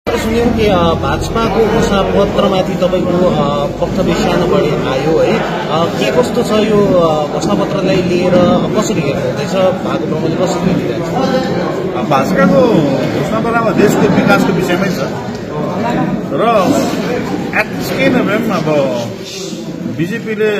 सुन्यौं कि भाजपाको घोषणापत्रमाथि तपाईँको वक्तव्य सानो बढी आयो है। के कस्तो छ यो घोषणापत्रलाई लिएर कसरी हेर्नुहुँदैछ? भाग प्रमुखले कसरी लिइरहेको छ? भाजपाको घोषणापत्रमा देशको विकासको विषयमै छ र केही नभए पनि अब बिजेपीले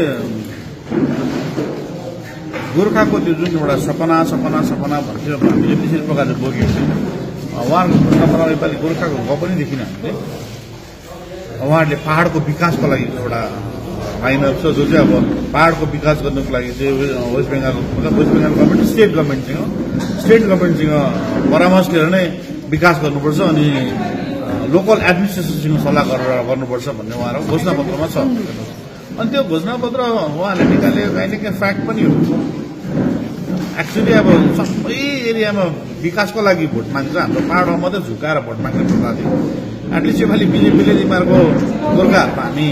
गोर्खाको त्यो जुन एउटा सपना भन्थ्यो हामीले विशेष प्रकारले बोकेको थियौँ। उहाँहरूको घोषणापत्रमा नेपाली गोर्खाको ग पनि देखिन हामीले। उहाँहरूले पहाडको विकासको लागि एउटा लाइनअप छ जो चाहिँ अब पहाडको विकास गर्नुको लागि चाहिँ वेस्ट बेङ्गाल गभर्मेन्ट स्टेट गभर्मेन्टसँग परामर्श लिएर नै विकास गर्नुपर्छ अनि लोकल एडमिनिस्ट्रेसनसँग सल्लाह गरेर गर्नुपर्छ भन्ने उहाँहरूको घोषणापत्रमा छ। अनि त्यो घोषणापत्र उहाँहरूले निकालेको काहीँ न काहीँ फ्याक्ट पनि हो। एक्चुअली अब सबै एरियामा विकासको लागि भोट माग्छ, हाम्रो पहाडमा मात्रै झुकाएर भोट माग्ने प्रकार थियो। एटलिस्ट योपालि बिजेपीले तिमीहरूको गोर्खाहरूको हामी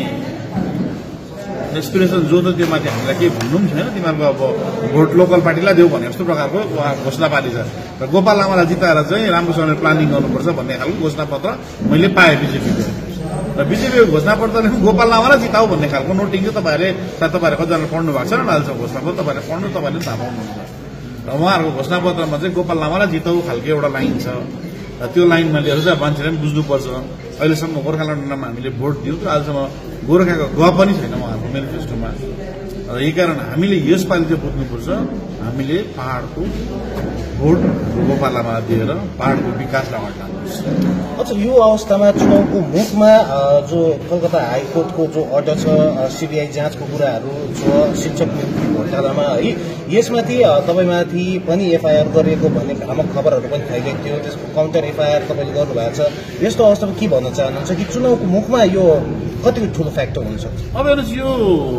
एसपिरेसन जो त त्योमाथि हामीलाई केही भन्नु पनि छैन, तिमीहरूको अब भोट लोकल पार्टीलाई देऊ भन्ने जस्तो प्रकारको घोषणापाती छ र गोपाल लामालाई जिताएर चाहिँ राम्रोसँगले प्लानिङ गर्नुपर्छ भन्ने खालको घोषणापत्र मैले पाएँ बिजेपीको। र बिजेपीको घोषणापत्रले गोपाल लामालाई जिताऊ भन्ने खालको नोटिङ चाहिँ तपाईँहरूले कतिजना पढ्नु भएको छ र अहिलेसम्म घोषणापत्र तपाईँहरूले थाहा पाउनुहुन्छ। र उहाँहरूको घोषणापत्रमा चाहिँ गोपाल लामालाई जिताऊ खालको एउटा लाइन छ र त्यो लाइनमा लिएर चाहिँ मान्छेले पनि बुझ्नुपर्छ। अहिलेसम्म गोर्खाल्यान्डमा हामीले भोट दियौँ र अहिलेसम्म गोर्खाको ग पनि छैन उहाँहरूको मेनिफेस्टोमा। र यही कारण हामीले यसपालि चाहिँ बुझ्नुपर्छ, हामीले पहाडको भोट गोपाल लामालाई दिएर पहाडको विकासलाई अगाडि लानुपर्छ। अच्छा, यो अवस्थामा चुनावको मुखमा जो कलकत्ता हाइकोर्टको जो अर्डर छ सीबीआई जाँचको कुराहरू छ शिक्षक नियुक्ति घोटालामा है, यसमाथि तपाईँमाथि पनि एफआईआर गरिएको भन्ने भ्रामक खबरहरू पनि फैलिएको थियो। त्यसको काउन्टर एफआईआर तपाईँले गर्नुभएको छ। यस्तो अवस्थामा के भन्न चाहनुहुन्छ कि चुनावको मुखमा यो कति ठुलो फ्याक्टर हुनसक्छ? अब हेर्नुहोस्, यो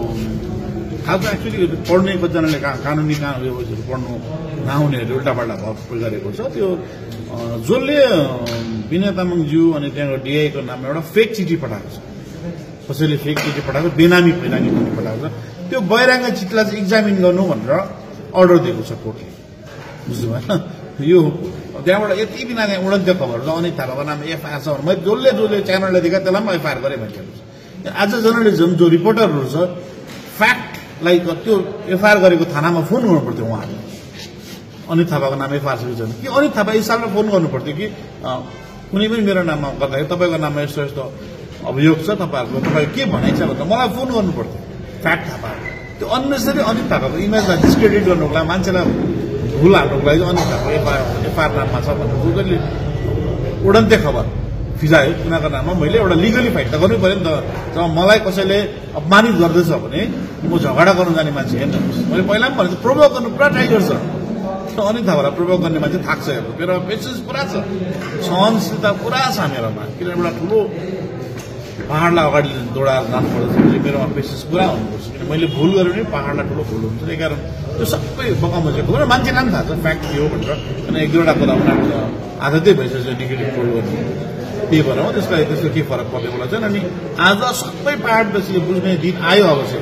खालको एक्चुअली पढ्ने कतिजनाले कानुनी उयोहरू पढ्नु नआउनेहरू उल्टापाल्टा भाव गरेको छ। त्यो जसले विनय तामाङज्यू अनि त्यहाँको डिआईको नाममा एउटा फेक चिठी पठाएको छ, कसैले फेक चिठी पठाएको बेनामी चिठी पठाएको छ, त्यो बहिराङ्ग चिठीलाई चाहिँ इक्जामिन गर्नु भनेर अर्डर दिएको छ कोर्टले, बुझ्नु भएन? यो त्यहाँबाट यति बिना त्यहाँ उडन्त्य खबरहरू छ। अनित थापाको नाम एफआईआर छ, मैले जसले च्यानलले देखाएँ त्यसलाई पनि एफआईआर गरेँ भनिसकेको छ। आज जर्नलिजम जो रिपोर्टरहरू छ फ्याक्टलाई त्यो एफआईआर गरेको थानामा फोन गर्नु पर्थ्यो उहाँहरूले। अनित थापाको नाम एफआईआर छ कि अनित थापा हिसाबले फोन गर्नु पर्थ्यो कि कुनै पनि मेरो नाममा गर्दाखेरि तपाईँको नाममा यस्तो यस्तो अभियोग छ, तपाईँको के भनाइ छ भनेर मलाई फोन गर्नु पर्थ्यो फ्याक्ट थापा। त्यो अननेसरी अनित थापाको इमेजलाई डिस्क्रेडिट गर्नुको लागि, मान्छेलाई भुल हाल्नुको लागि अनित थापाको एफआईआर नाममा छ भनेर जसले उडन्ते खबर फिजायो उनीहरूको नाममा मैले एउटा लिगली फाइट त गर्नै पऱ्यो नि त। जब मलाई कसैले अपमानित गर्दैछ भने म झगडा गर्नु जाने मान्छे हेर्नु, मैले पहिला पनि भनेको प्रोभोक गर्नु पुरा ट्राई गर्छ। अनित थापालाई प्रोभोक गर्ने मान्छे थाक्छ हेर्नु, मेरो पेसेन्स पुरा छ, सहनशीलता पुरा छ मेरोमा। किन एउटा ठुलो पहाडलाई अगाडि दौडाएर जानुपर्छ, मेरोमा पेसेन्स पुरा हुनुपर्छ। किन मैले भुल गरेँ भने पहाडलाई ठुलो भुल हुन्छ। त्यही कारण त्यो सबै बकामजेको र मान्छेलाई पनि थाहा छ फ्याक्ट के हो भनेर। अनि एक दुईवटा कुरा उनीहरूको आदतै भइसक्छ नेगेटिभ ट्रोल गर्ने, त्यही भएर हो त्यसको केही फरक पर्ने कुरा छैन। अनि आज सबै पहाडवासीले बुझ्ने दिन आयो अवश्य।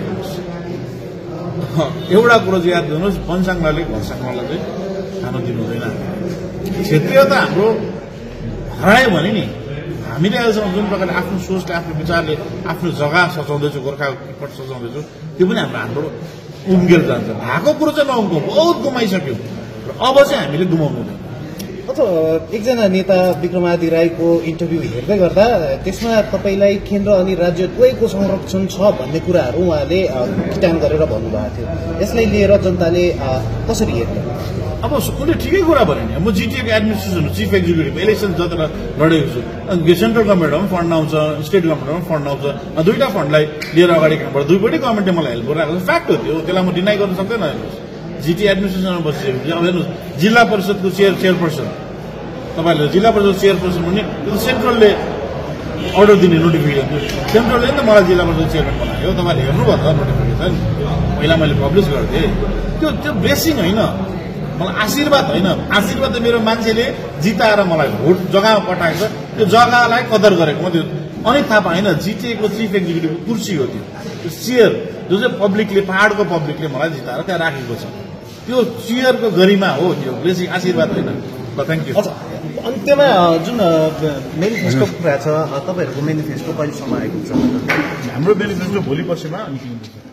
एउटा कुरो चाहिँ याद गर्नुहोस्, वनसाङ्ग्राले घरसाङ्ग्रालाई चाहिँ खानु दिनु हुँदैन। क्षेत्रीय त हाम्रो हरायो भने नि हामीले अहिलेसम्म जुन प्रकारले आफ्नो सोचले, आफ्नो विचारले आफ्नो जग्गा सजाउँदैछु, गोर्खाको किपट सजाउँदैछु, त्यो पनि हाम्रो हातबाट उम्केर जान्छ। भएको कुरो चाहिँ नउम्को, बहुत गुमाइसक्यो र अब चाहिँ हामीले गुमाउनु हुँदैन। एकजना नेता विक्रमादित्य राईको इन्टरभ्यू हेर्दै गर्दा त्यसमा तपाईँलाई केन्द्र अनि राज्य दुवैको संरक्षण छ भन्ने कुराहरू उहाँले स्ट्यान्ड गरेर भन्नुभएको थियो। यसलाई लिएर जनताले कसरी हेर्ने? अब उसले ठिकै कुरा भने नि, म जिटिएको एडमिनिस्ट्रेसन चिफ एक्जिक्युटिभ इलेक्सन जत्र लडेको छु, सेन्ट्रल गभर्मेन्टमा पनि फन्ड आउँछ, स्टेट गभर्मेन्टमा पनि फन्ड आउँछ, दुईटा फन्डलाई लिएर अगाडि खानुपर्छ। दुईपट्टि गभर्मेन्टले मलाई हेल्प गरिरहेको छ, फ्याक्ट हो त्यो, त्यसलाई म डिनाइ गर्न सक्दैन। जिटी एडमिनिस्ट्रेसनमा बसिसकेपछि अब हेर्नुहोस्, जिल्ला परिषदको चेयरपर्सन, तपाईँहरूले जिल्ला परिषद चेयरपर्सन भने त्यो सेन्ट्रलले अर्डर दिने नोटिफिकेसन, सेन्ट्रलले त मलाई जिल्ला परिषद चेयरम्यान बनायो। तपाईँले हेर्नुभयो त नोटिफिकेसन, पहिला मैले पब्लिस गर्थेँ। त्यो ब्लेसिङ होइन, मलाई आशीर्वाद होइन। आशीर्वाद त मेरो मान्छेले जिताएर मलाई भोट जग्गामा पठाएको छ, त्यो जग्गालाई कदर गरेको म। त्यो अनित थापा होइन, जिटिएको चिफ एक्जिक्युटिभको कुर्सी हो त्यो चेयर, जो चाहिँ पब्लिकले, पहाडको पब्लिकले मलाई जिताएर त्यहाँ राखेको छ। त्यो चेयरको गरिमा हो, त्यो ब्लेसिङ आशीर्वाद होइन। Thank you. अन्त्यमा जुन मेनिफेस्टोको कुरा छ, तपाईँहरूको मेनिफेस्टो कहिलेसम्म आइपुग्छ? हाम्रो मेनिफेस्टो भोलि पर्सिमा अनि